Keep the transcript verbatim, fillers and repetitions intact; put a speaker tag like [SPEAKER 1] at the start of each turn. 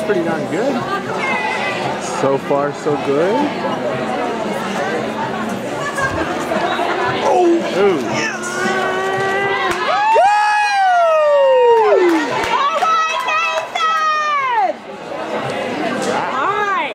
[SPEAKER 1] pretty darn good. So far, so good. Oh! Ooh.